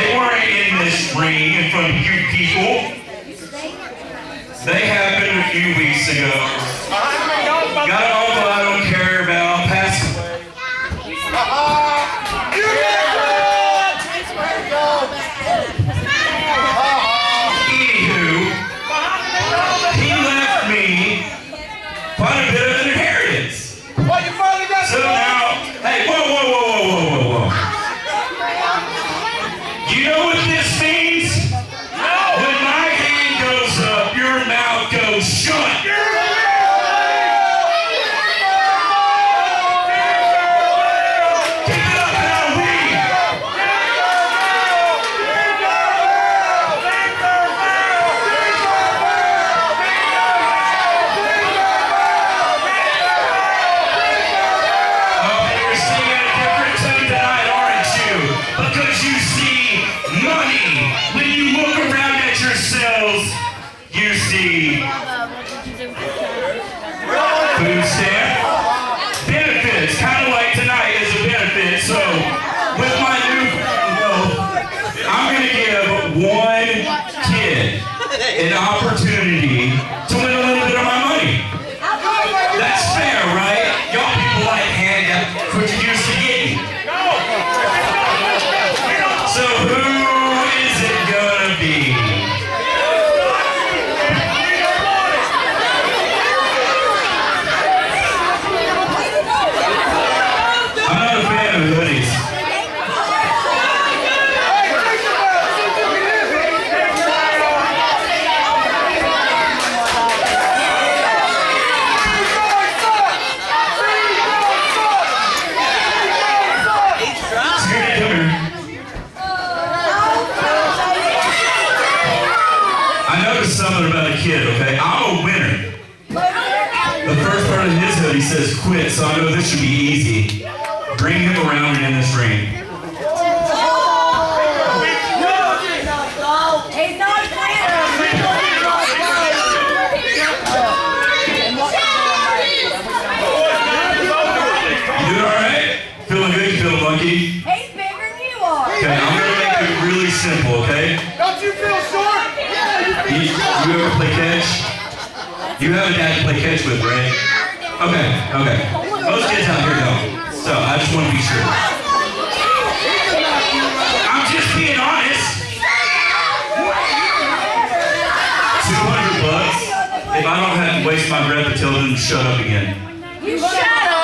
They weren't in this ring in front of you people. They happened a few weeks ago. Got an uncle I don't care about, passed away. Anywho, he left me quite a bit of an inheritance. So now, hey, whoa. You know what this means? When my hand goes up, your mouth goes shut. You see food stamp benefits, kind of like tonight is a benefit. So with my new wealth, I'm going to give one kid an opportunity to win a little bit of my money. That's fair, right? Y'all people like handouts, what you used to getting. So who is it going to be? Something about a kid, okay? I'm a winner. The first part of his hoodie says quit, so I know this should be easy. Bring him around and in this ring. You doing alright? Feeling good? You feeling lucky? He's bigger than you are. Okay, I'm gonna make it really simple, okay? Don't you feel short? You ever play catch? You have a dad to play catch with, right? Okay. Most kids out here don't. So I just want to be sure. I'm just being honest. $200 if I don't have to waste my breath to tell them to shut up again. You shut up.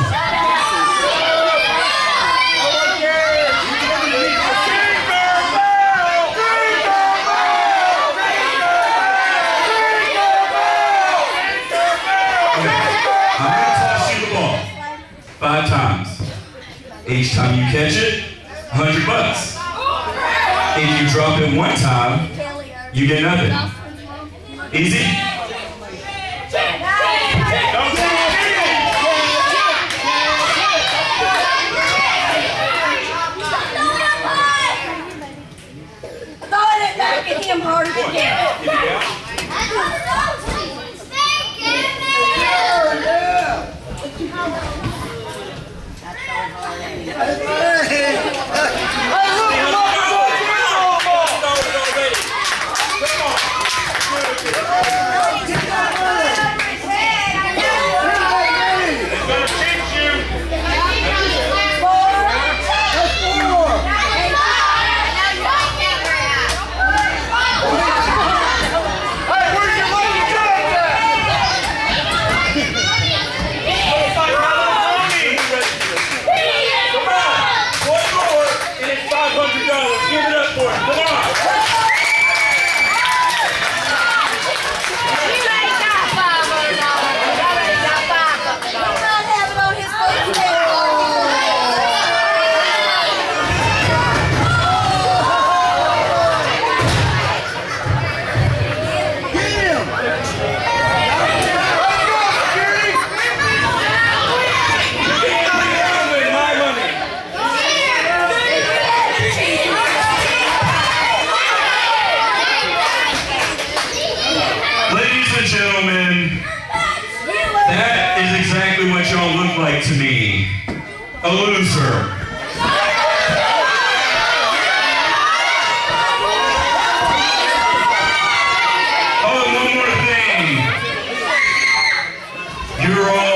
I'm going to toss you the ball 5 times. Each time you catch it, $100. If you drop it 1 time, you get nothing. Easy? Throw it back at him harder again. You're all